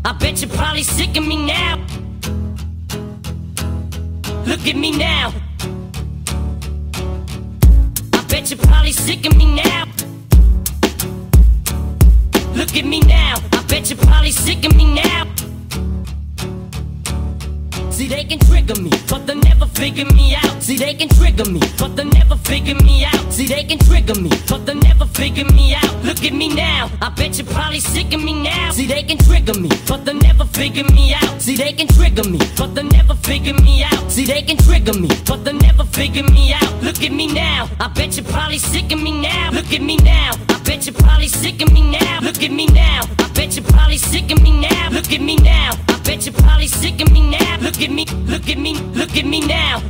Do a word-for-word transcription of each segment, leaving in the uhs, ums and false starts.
I bet you're probably sick of me now. Look at me now. I bet you're probably sick of me now. Look at me now. I bet you're probably sick of me now. See, they can trigger me, but they'll never figure me out. See, they can trigger me, but they'll never figure me out. See, they can trigger me, but they'll never figure me out. Look at me now, I bet you're probably sick of me now. See, they can trigger me, but they'll never figure me out. See, they can trigger me, but they'll never figure me out. See, they can trigger me, but they'll never figure me out. Look at me now, I bet you're probably sick of me now. Look at me now, I bet you're probably sick of me now. Look at me now, I bet you're probably sick of me now. Look at me now, I bet you're probably sick of me now. Look at me, look at me, look at me now.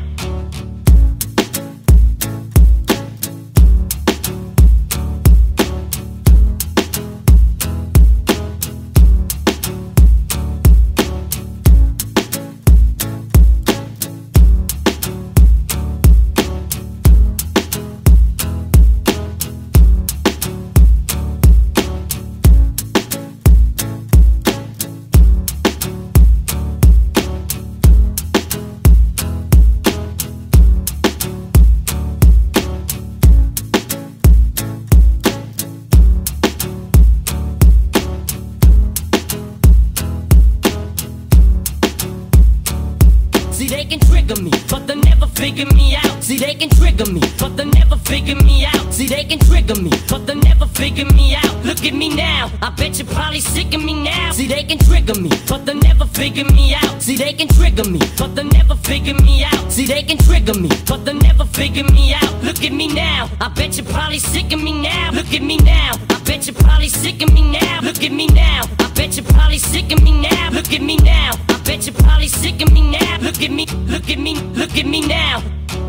See, they can trigger me, but they'll never figure me out. See, they can trigger me, but they'll never figure me out. See, they can trigger me, but they'll never figure me out. Look at me now, I bet you're probably sick of me now. See, they can trigger me, but they'll never figure me out. See, they can trigger me, but they'll never figure me out. See, they can trigger me, but they'll never figure me out. Look at me now, I bet you're probably sick of me now. Look at me now, I bet you're probably sick of me now. Look at me now, I bet you're probably sick of me now. Look at me now, I bet you're probably sick of me now. Look at me, look at me, look at me now.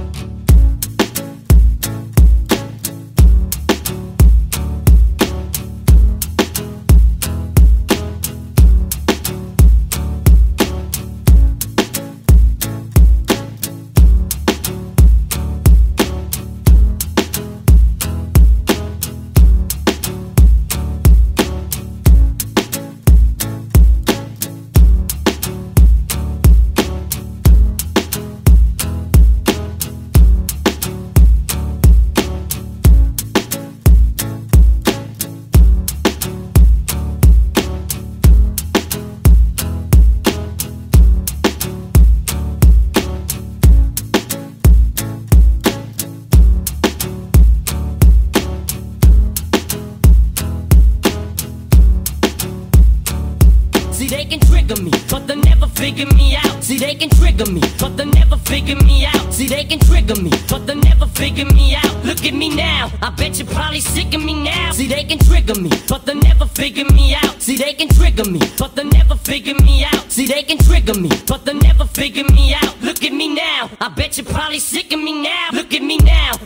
See, they can trigger me, but they'll never figure me out. See, they can trigger me, but they'll never figure me out. See, they can trigger me, but they'll never figure me out. Look at me now, I bet you're probably sick of me now. See, they can trigger me, but they'll never figure me out. See, they can trigger me, but they'll never figure me out. See, they can trigger me, but they'll never figure me out. Look at me now, I bet you're probably sick of me now. Look at me now,